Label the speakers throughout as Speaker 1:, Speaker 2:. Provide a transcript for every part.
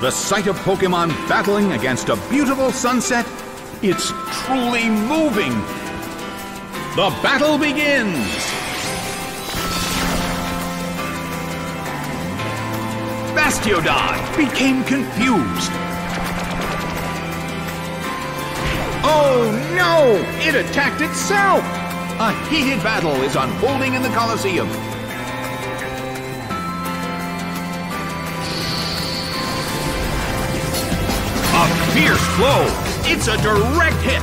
Speaker 1: The sight of Pokemon battling against a beautiful sunset, it's truly moving. The battle begins! Bastiodon became confused. Oh no! It attacked itself! A heated battle is unfolding in the Colosseum. A fierce blow! It's a direct hit!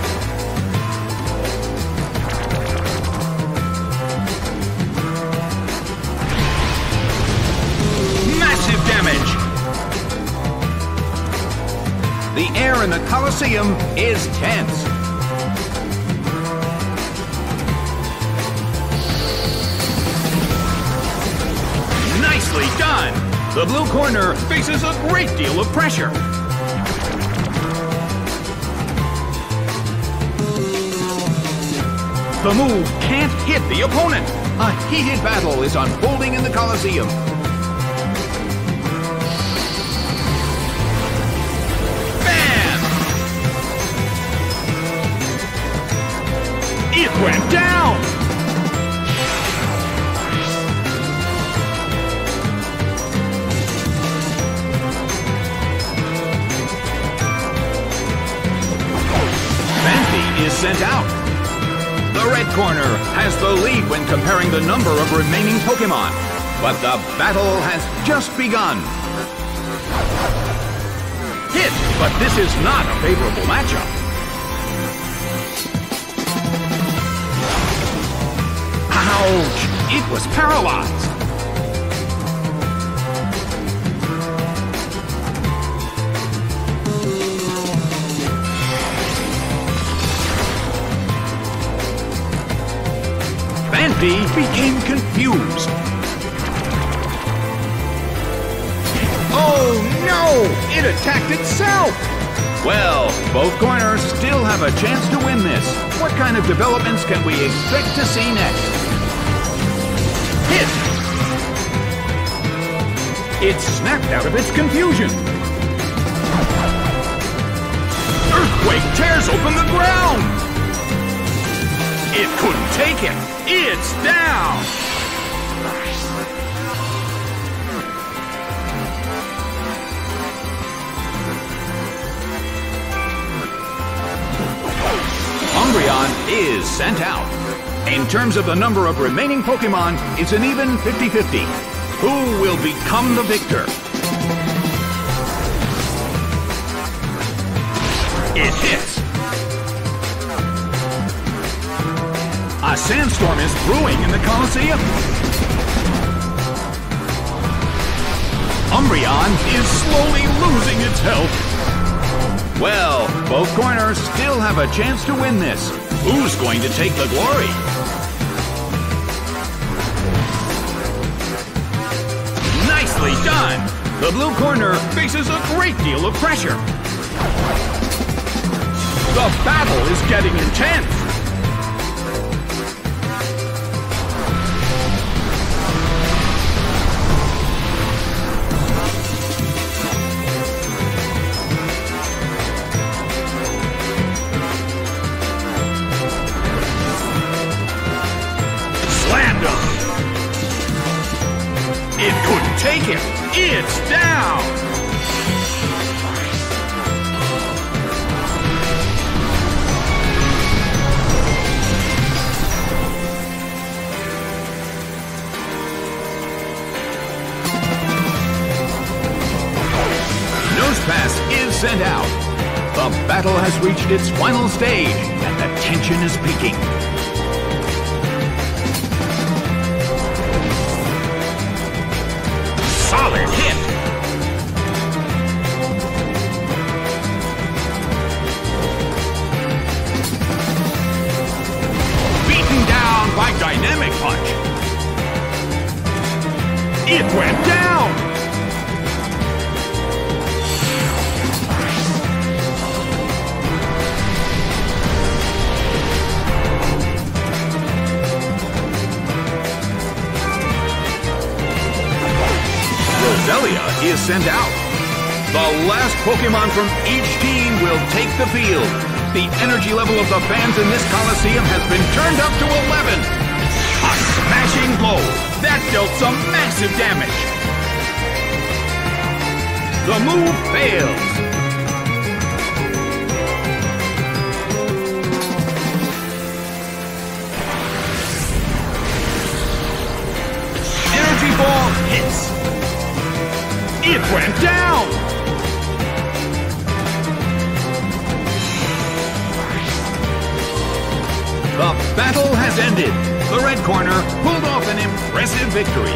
Speaker 1: Massive damage! The air in the Colosseum is tense. Nicely done! The blue corner faces a great deal of pressure. The move can't hit the opponent. A heated battle is unfolding in the Colosseum. Bam! It went down! Phanpy is sent out. The red corner has the lead when comparing the number of remaining Pokemon, but the battle has just begun. Hit, but this is not a favorable matchup. Ouch! It was paralyzed. Phanpy became confused. Oh no! It attacked itself! Well, both corners still have a chance to win this. What kind of developments can we expect to see next? Hit! It snapped out of its confusion. Earthquake tears open the ground! It couldn't take it! It's down! Umbreon is sent out. In terms of the number of remaining Pokemon, it's an even 50-50. Who will become the victor? It hits! A sandstorm is brewing in the Colosseum. Umbreon is slowly losing its health. Well, both corners still have a chance to win this. Who's going to take the glory? Nicely done! The blue corner faces a great deal of pressure. The battle is getting intense. It couldn't take it. It's down. Nosepass is sent out. The battle has reached its final stage, and the tension is peaking. Solid hit! Beaten down by Dynamic Punch! It went down! Roselia is sent out. The last Pokemon from each team will take the field. The energy level of the fans in this Coliseum has been turned up to 11. A smashing blow. That dealt some massive damage. The move fails. Energy ball hits. It went down. The battle has ended. The red corner pulled off an impressive victory.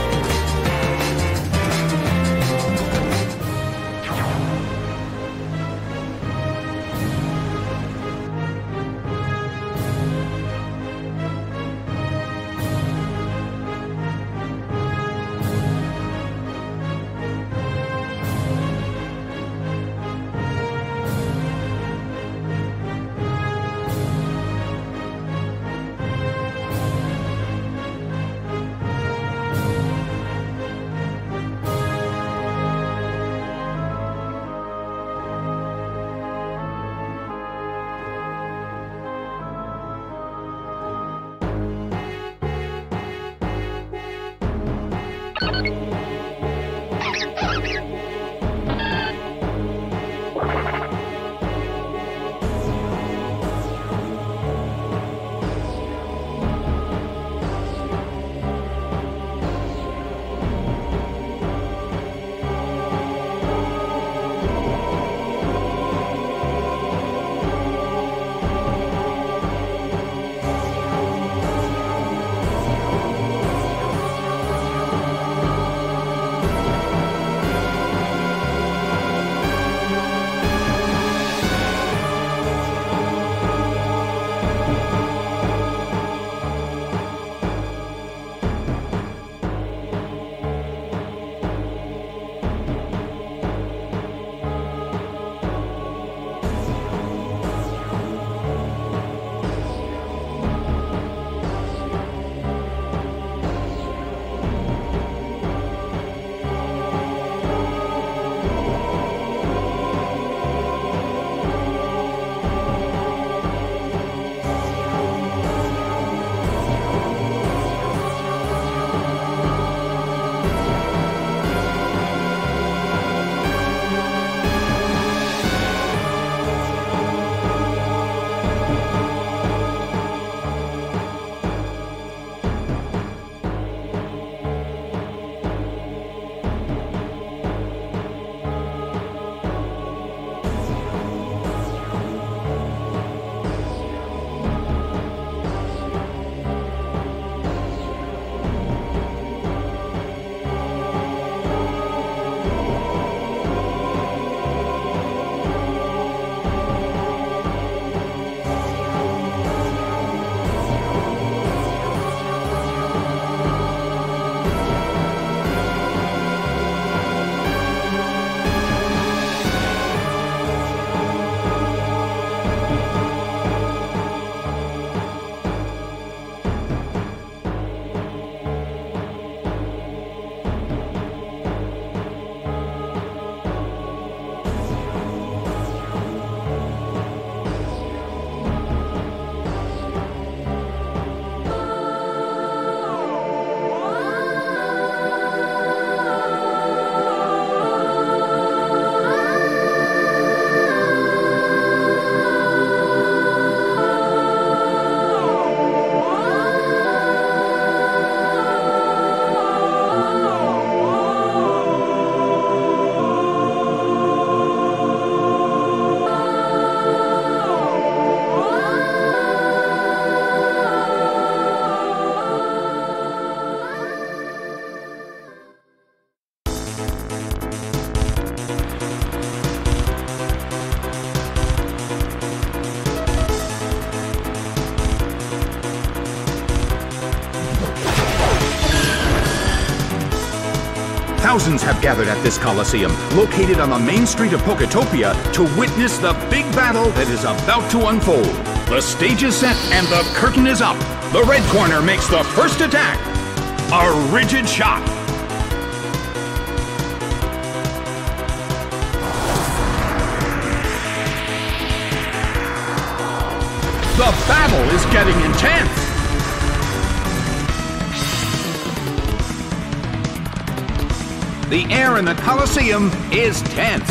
Speaker 2: Thousands have gathered at this Coliseum, located on the main street of Poketopia, to witness the big battle that is about to unfold. The stage is set and the curtain is up. The red corner makes the first attack. A rigid shot.
Speaker 1: The battle is getting intense! The air in the Colosseum is tense.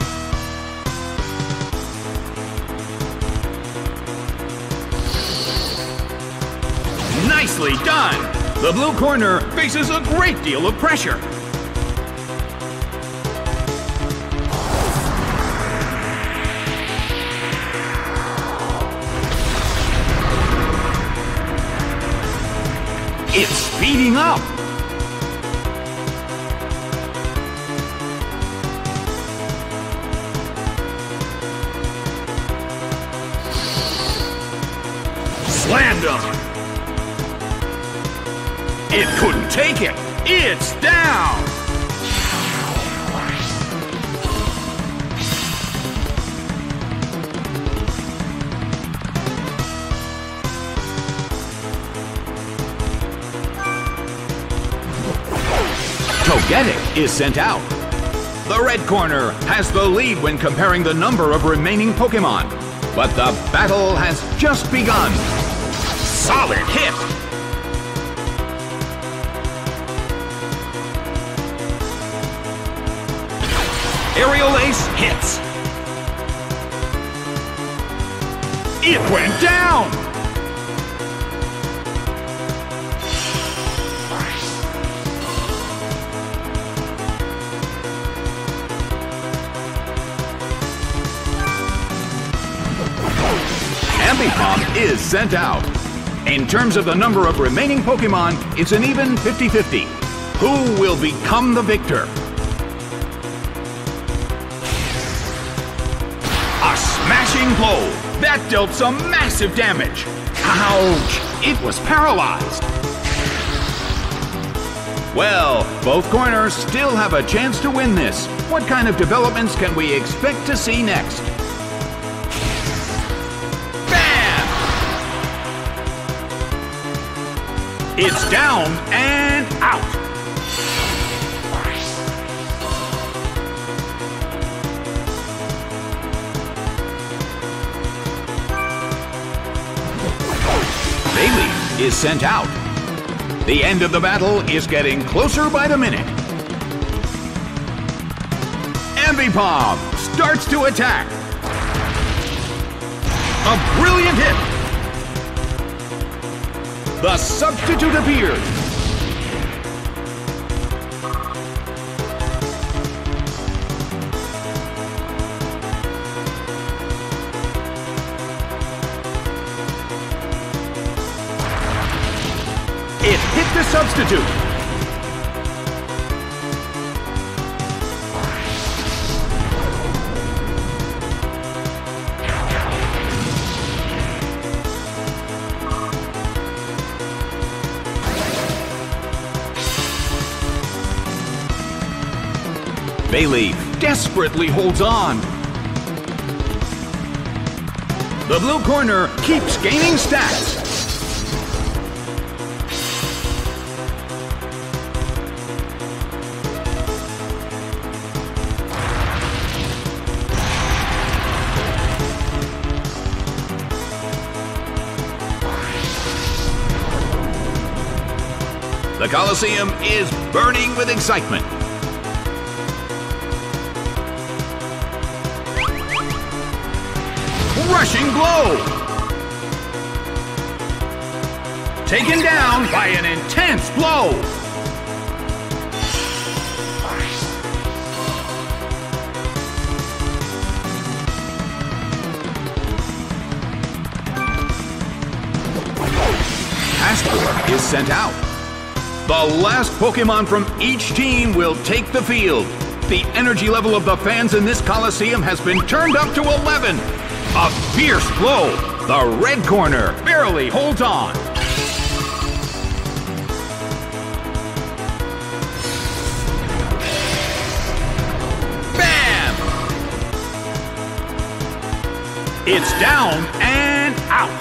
Speaker 1: Nicely done! The blue corner faces a great deal of pressure. It's speeding up! Slammed him! It couldn't take it! It's down! Togetic is sent out. The red corner has the lead when comparing the number of remaining Pokémon. But the battle has just begun. Solid hit! Aerial Ace hits. It went down! Ambipom is sent out. In terms of the number of remaining Pokémon, it's an even 50-50. Who will become the victor? A smashing blow! That dealt some massive damage! Ouch! It was paralyzed! Well, both corners still have a chance to win this. What kind of developments can we expect to see next? It's down and out. Bayleef is sent out. The end of the battle is getting closer by the minute. Ambipom starts to attack. A brilliant hit. The substitute appears. It hit the substitute. Bayleef desperately holds on. The blue corner keeps gaining stats. The Colosseum is burning with excitement. Rushing blow! Taken down by an intense blow! Pastor is sent out. The last Pokémon from each team will take the field. The energy level of the fans in this Colosseum has been turned up to 11. A fierce blow. The red corner barely holds on. Bam! It's down and out.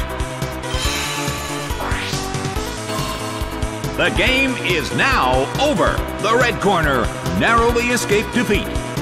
Speaker 1: The game is now over. The red corner narrowly escaped defeat.